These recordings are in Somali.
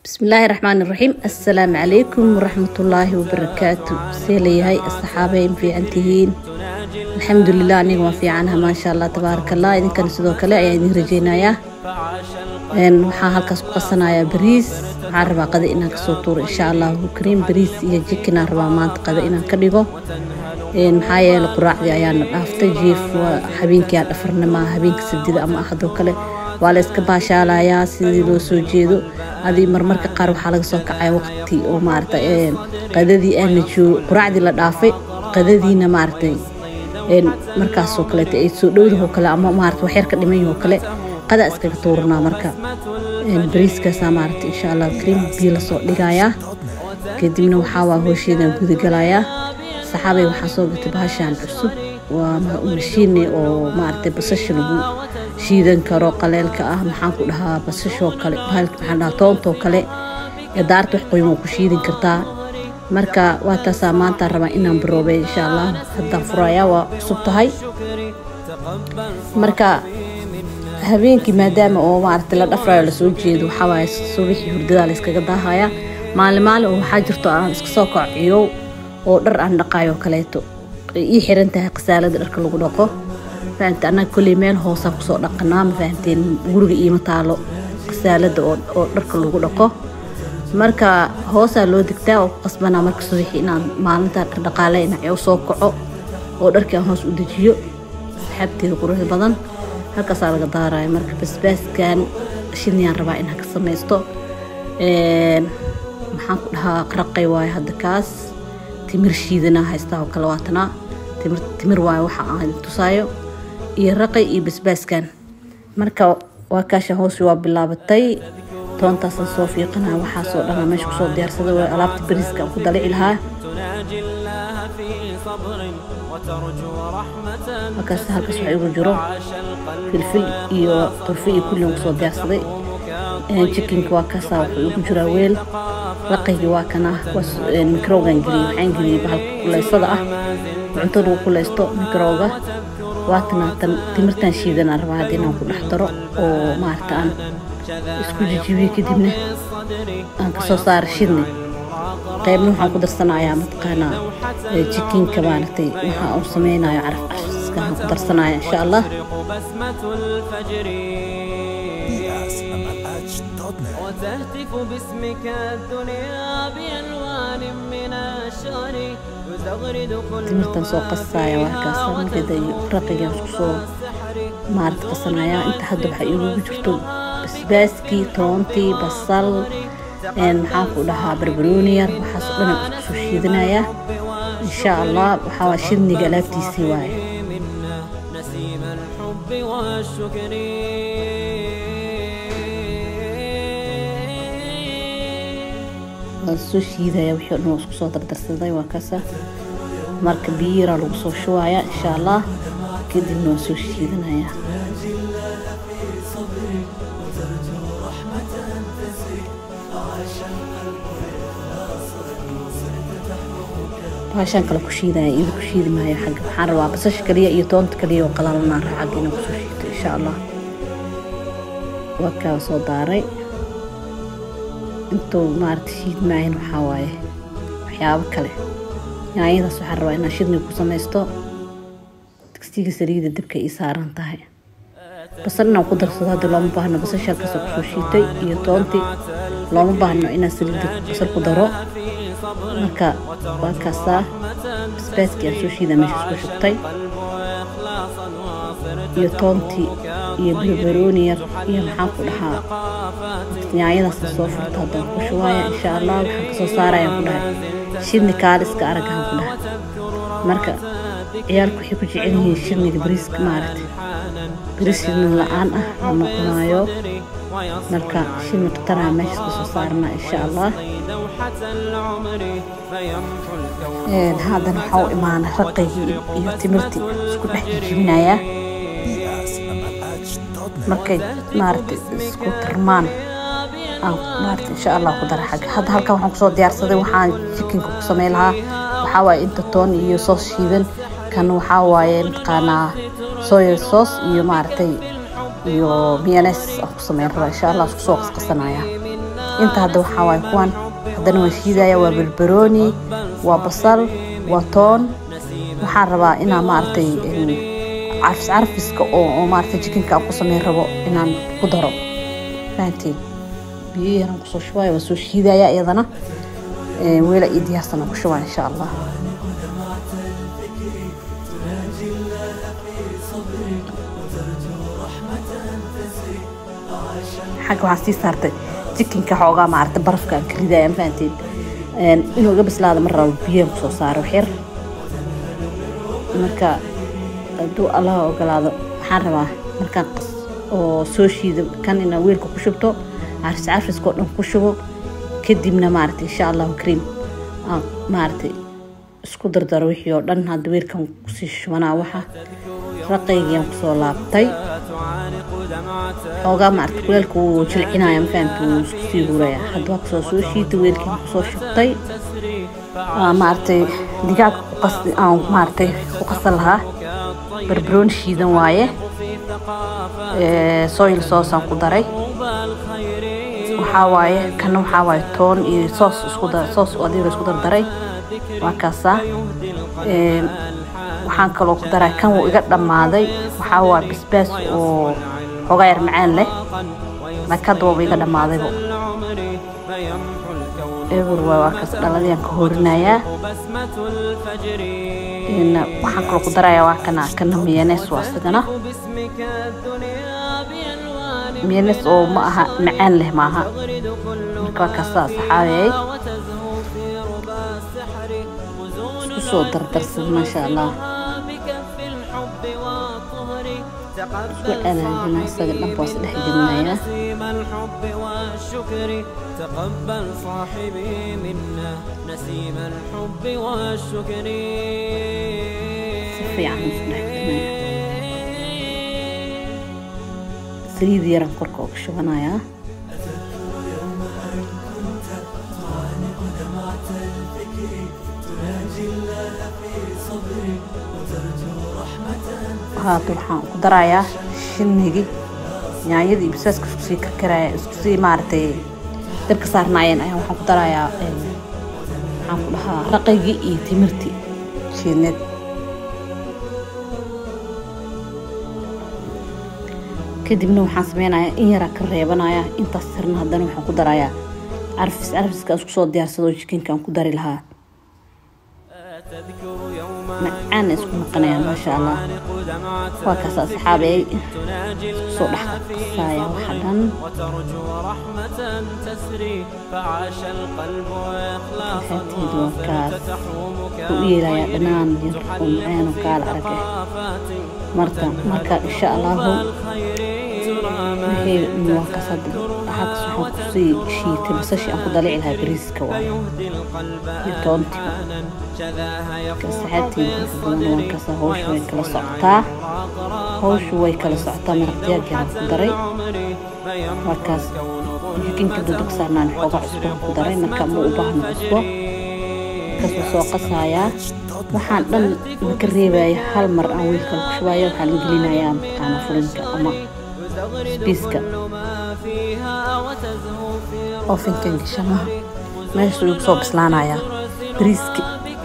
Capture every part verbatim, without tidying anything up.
بسم الله الرحمن الرحيم. السلام عليكم ورحمة الله وبركاته. سيلي هاي الصحابة في عنتهين الحمد لله أني في عنها ما شاء الله تبارك الله. إذا كان سدوك لا يعني رجينا يا إن وحها هالكسب قصنا يا بريس عربا قد إنك صوتور إن شاء الله وكريم بريس يجيكنا ربا ما قد إنك كديقو إن حياة القراء دي أيان أفتجيف وحبينك يا أفرنا ما حبينك سديد أما أخذوا كله ولا إسكبها شالايا سيدو سوجيدو هذه مرمرك قارو حلقة سوق عي وقتي ومارتا إن قددي أنا شو قراء لا دافع قددي نمارتين إن مركز سوق لا تيسو دوده وكلا أما مارت وحركة دمي وكلا قد أسكت طورنا مركز إن بريس كسامارت إن شاء الله كريم بيلا سوق لقايا كديمنا وحاوا هو شيء نقول قلايا صحابي وحصوب تبهاشان عصب ومشيني ومارت بسشلو شيدن كرو قليل كأه محن كلها بس شو قليل بهالك محنا طونتو قليل يدارت وحقيمو كشيدن كرتا مركا واتسامان ترى إنهم بروبي إن شاء الله هدا فرايا وصبتهاي مركا هبينك ما دام أو معرفت لا أفرايا لسوجيد وحواس صبيح يرددا لسك قدها هيا مال مال وحاجرتو أنا سكسوق عيو ودر عن دقايو كليتو يحرنتها قسالة درك لو دقو فأنت أنا كل ميل هو سبق صوت قنام فأنتين جورج إيمة تعلو قسالة أو درك لو دقو مركا هو سالو دكتة وقصبنا مركز صحيحنا ما نتا دقالين عيو سوقعو ودرك هوس ودجيو حبتي القروح بدن هكا صار قدارة مركب بس بس كان شنيان ربع إنها كسميستو محاكلها قرقي واي هالدكاس تمر شيدنا هايستاو كلواتنا تمر تمر واي وحا عن تصايو يرقي إيه بس بس كان مركب وكاش هوس يواب بالله بطي تونتا صوفي قناة وحا صوت لها ماشي صوت ديار سدو ألابت بريسكا وخد علي لها وكاس هالكاس وحا يقول جرو فلفل iyo turfi kullu soo deersaday ee chicken waa ka soo wuxuu jira weel raqaygi waa kana was microgan gari waxaan gari bahal kuleysada ah cuntada uu kuleysto microga waatna tan timirtan shiidan arbaa inaan ku dhex daro oo maartaan isku jijibiyo kadibna aan ka soo saar shidni qaybna waxaan ku darsanayaa matqana chicken ka maartay waxa uu sameeynaayo caraf aska ku darsanayaa insha Allah وتهتف باسمك الدنيا بألوان من الشعر وتغرد كل تمرتن سوق الصايا وهكذا كده رقيق سو مارت قصنايا انت حد بحيوه بجرتو بس باسكي تونتي بصل ان حافو لها بربرونير وحاسبنا سوشيدنايا ان شاء الله وحواشدني قلبتي سواي نسيم الحب والشكر السوشي ذا يوحي أنه سكسو تردرسداي وكاسا مارك بيرا لو سو شوايا إن شاء الله كده إنه سوشي ذنايا عشان كلا كشي ذا إذا كشي ذا ما هي حق حروا بس أشكالية يتونت كلية وقلالنا حق إنه سوشي إن شاء الله وكا صداري انتو مارت شيد معين وحاواي وحياب كله يعني إذا سحر وإنا شيدني كوسميستو تكستيك سريد الدبكة إيساران تاهي بس أنا وقدر صداد لو مباهنا بس أشياء كسو كسوشيتي يطونتي لو مباهنا إنا سريد بسر قدرو مكا وكاسا بس باسكي أنسوشي ذا مش سكوشتي يطونتي يبربروني يمحاقو لها يعني إذا صوفرت هذا وشوية إن شاء الله وحق صوصارة يقولها شيدني كارس كأرجها كلها مركا عيالك وحيكو جعلني شيدني بريسك مارت بريسك من الآن أه لما قنايو مركا شيد مقتنع ماشي صوصارنا إن شاء الله إيه هذا نحو إيمانا رقي يتمرتي سكو بحكي جبنايا مركي مارت سكو ترمان أو مارت إن شاء الله قدر حاجة هذا هالك وحنا قصود ديار صدي وحنا chicken كوكسمي لها وحاول أنت تون يو صوص شيدن كانوا حاول متقنا صويا صوص يو مارتي يو ميانيس كوكسمي لها إن شاء الله سوق قصنايا inta hadda waxaa waaye kuwan haddana waan shiidaya waa barbarooni waa basal waa toon waxaan rabaa inaan maaragtay carfis carfiska oo maaragtay jikinka aan ku sameyn rabo inaan ku daro fahantiin biyo yaraan kusoo shubaya waa soo shiidaya iyadana weela ii diyaarsan aan ku shubaa insha allah حاجة وعسي صارت تكين كحوجة مع التبرف كان كريدة يا فانتين إنه قبل هذا مرة وبيهم صو صار وحير مركا دو الله وقال هذا حرمة مركا قص وسوشي كان إنه ويلكو كشبته عارس عارف سكوت نو كشبه كدي من مارتي إن شاء الله وكريم آه مارتي سكودر درويحي ودن هاد ويلكم كسيش مناوحة رقيق يوم كسو لابطي حوغا مارت كلالكو جلعينايا مفانتو سكسي هورايا حد واكسو سوشي تويلكي كسو شبطي آه مارتي ديقاق وقصد آه مارتي وقصد لها بربرون شيدن وايه صويل صوصان قدري وحاوايه كانو حاوايه تون iyo صوص isku dar صوص wadiro isku dar daray waa kaasa ee waxaan kale ku daray kan uu iga dhamaaday waxa waa basbaas oo xogaayar macaan leh marka doob iga dhamaaday eber waa kaas dhaladeen ka horinaya in waxaan kale ku daray waa kana kana miyanes waasagana miyanes oo ma aha macaan leh maaha marka kaasa saxaayay soo dardarsan ma sha Allah وأنا جناسة الأبواس الحجنايا تقبل صاحبي منا نسيم الحب والشكر صفي عن سريد يران كركوك شو هنايا هاتو waxaan ku darayaa shinigi yaayadii bisaska isku sii karkaraya isku sii maartay dabka saarnaayeen ayaan waxaan ku darayaa waxaan ku dhahaa raqaygi iyo timirti shiinad kadibna waxaan sameynayaa in yara ka reebanaya inta sirna haddana waxaan ku darayaa carfis carfiska isku soo diyaarsado jikinka aan ku dari lahaa معانا اسكو مقنعين ما شاء الله وكاس أصحابي صلح قصايا وحدا وترجو رحمة تسري فعاش القلب وإخلاص وكاس وإلى يا بنان يرحم عين وقال أركه مرتا مركا إن شاء الله هي موكسة حق صحوك سي شي تلسشي أنكو دليع لها بريسكا يتونتي كسحاتي بدنا وكسا هوش ويكلا سعطا هوش ويكلا سعطا مرقديا جراب قدري وكاس يمكن كدو دكسارنا نحوغا عصبه قدري مركا مو أباهن عصبه كسو سوقا سايا waxaan dhan ka reebay hal mar aan wiilka ku shubaayo waxaan gelinayaa maqaana fulinka ama spiska ofinka gishama meesha uu soo bislaanaya briski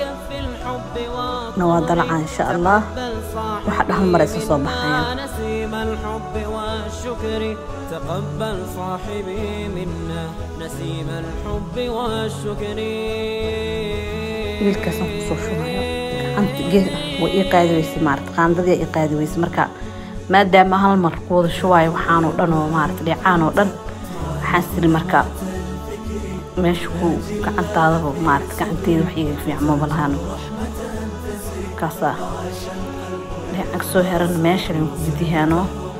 نواد دلعة إن شاء الله واحد هل مرة سو بحياة نسيم الحب والشكر تقبل صاحبي منا نسيم الحب والشكر الكسم خصوص شوية أنت جه وإيقاد ويس مارت قاندي إيقاد ويس مركا ما دام هالمركوض شوية وحانو دنو مارت لعانو دن حاسر مركا مشكو كعنت هذا مارت كعنتي وحي في عمو بالهانو كاسا لأنك سوهرن ماشي بديهانو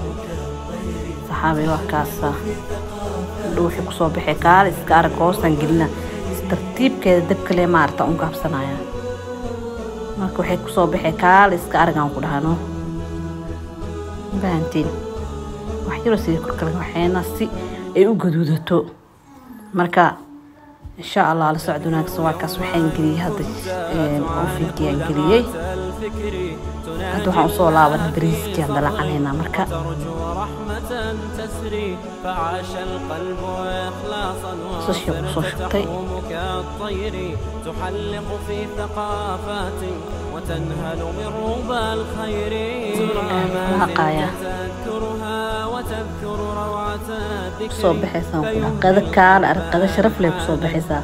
صحابي وكاسا دوحي كسو بحكار إسكار كوستان قلنا ترتيب كده دبك لي مارتا أنقاب سنايا ماركو حي كسو بحكار إسكار قام قدهانو بانتين وحيرو سيدي كركلك وحينا سي ايو قدودتو ماركا إن شاء الله على سعدنا كسواكاس وحين قلي هذا أوفيكي قليي hadda waxaan usoo laabanay bariiskii aan dalacanayna marka sashii kusoo shubtay haqaaya kusoo baxaysaa qada kaala arag qada sharaf leh kusoo baxaysaa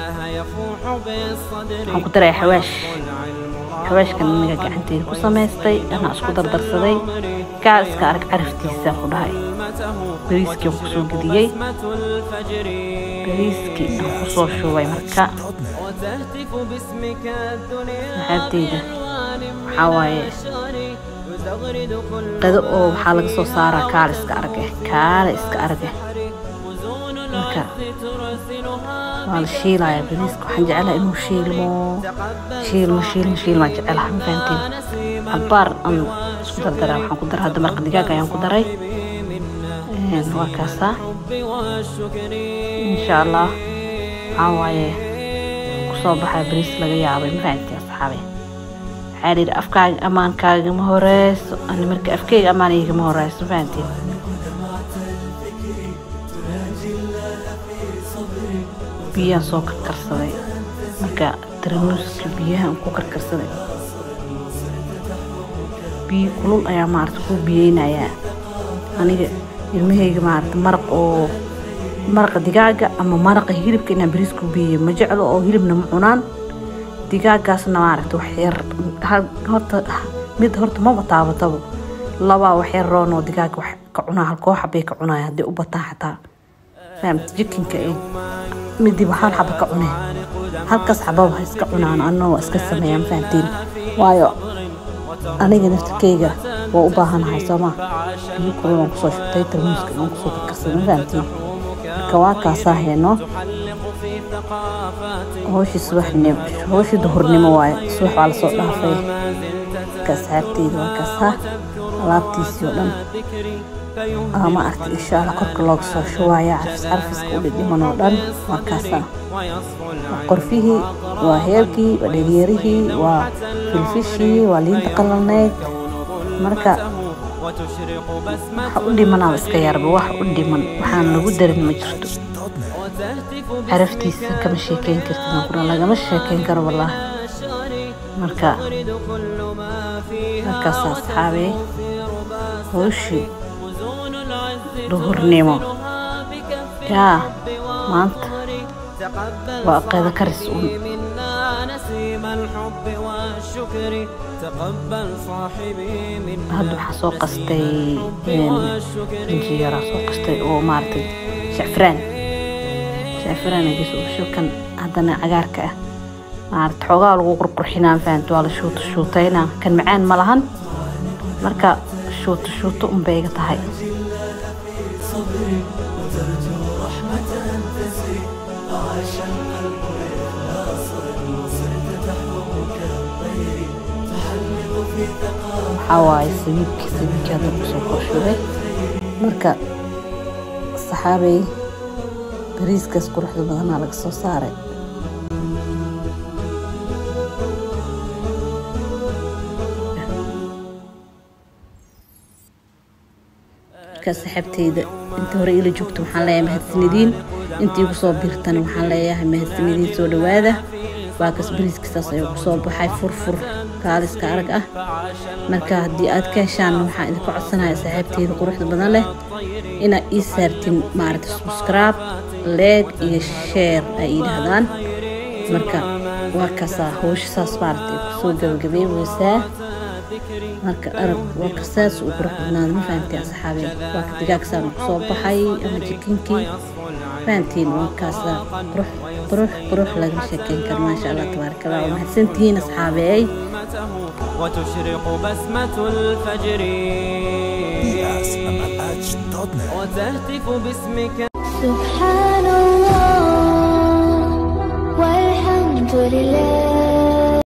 waxaan ku daray xawaash xawaashkan aniga gacanteyda ku samaystay anaa isku dardarsaday kaal iska arag caraftiisa ku dhahay bariiskii aan kusoo gediyey bariiskii aan kusoo shubay marka maxaabteyda waxaa waaye qado oo waxaa laga soo saaraa kaala iska arage kaala iska arage marka waa la shiilaya bariiska waxaan jecelahay inuu shiilmo shiilmo shiilmo shiilmo jecelahay ma fahantiin cabaar aan isku dardaraa waxaan ku daray hadda marqa digaag ayaan ku daray waa kaasaa insha allah waxaa waaye kusoo baxaya bariis laga yaabay ma fahantiin asxaabe waxaa la yidhi afkaaga ammaankaagama horeyso ani marka afkeyga ammaan igama horeyso ma fahantiin biyaan soo karkarsaday marka tarmuuska biyahan ku karkarsaday biyo kulul ayaa maaragta ku biyeynayaa aniga ilmahayga maaragta maraq oo maraqa digaaga ama maraqa hilibka inaan bariis ku biyeeyo ma jeclo oo hilibna ma cunaan digaagaasna maaragta wax yar horta mid horta maba taabatabo laba wax yar roon oo digaaga wax ka cunaa hal koox bay ka cunaya haddii u bataan xataa fahamta jikinka ee midii hal xaba ka cunay halkaas xababa ha iska cunaan anoo iska sameeyaan fahantiin waayo aniga naftirkeyga waa u baahanahay sooma biyo kulul aan kusoo shubtay tarmuuska aan kusoo karkarsaday fahantiin marka waa kaasaa heeno hooshii subaxnimo hooshii duhurnimo waaye subax waa lasoo dhaafay marka asxaabteyda waa kaasaa alaabtiisii oo dhan ama aragti insha allah korka looga soo shubaaya carfis carfiska u dhidhiman oo dhan waa kaasaa qorfihii waa heelkii waa dheryarihii waa filfishii waa liinta qalalneyd marka waxa u dhimanaa iska yarba wax u dhiman waxaan lagu darin ma jirto caraftiisa kama sheekeyn kartid qura lagama sheekeyn karo wallahi marka markaas asxaabey hooshii duhurnimo yaa maanta waa qada karis uun hadda waxaa soo qastay injiyaraa soo qastay oo maaragtay shacfraan shacfraan agiis oo shilkan haddana cagaarka ah maaragta xoogaa lagu qurqurxinaan fahanti waa la shuuto shuutaynaa kan macaan ma lahan marka shuuto shuuto unbay iga tahay waxaa waaye sabiibkii sabiibkii hadda kusoo korshubay marka saxaabey bariiskaas quruxda badanaa laga soo saaray marka saxaabteyda inta hore ila joogto waxaan leeyahay mahadsanidin intii igu soo biirtana waxaan leeyahay mahadsanidin soo dhawaada waa kas bariiskiisaas ayuu kusoo baxay furfur kaaliska arag ah marka haddii aad ka heshaan waxaan idinka codsanaya saaxiibteyda quruxda badan leh inaad ii saartin maaragta subscribe like iyo share ay yidhaahdaan marka waa kaasaa hawshasaas maaragta ay kusoo gabagabeynaysaa marka arag waa kasaas uu qurux badnaada ma fahamteen asxaabey waa ka digaagsaan kusoo baxay ama jikinkii fahamtiin waa kaasaa qurux qurux qurux lagama sheekeyn karo maasha allah tabaaraka allah waa mahadsantihiin asxaabey وتشرق بسمة الفجر وتهتف باسمك سبحان الله والحمد لله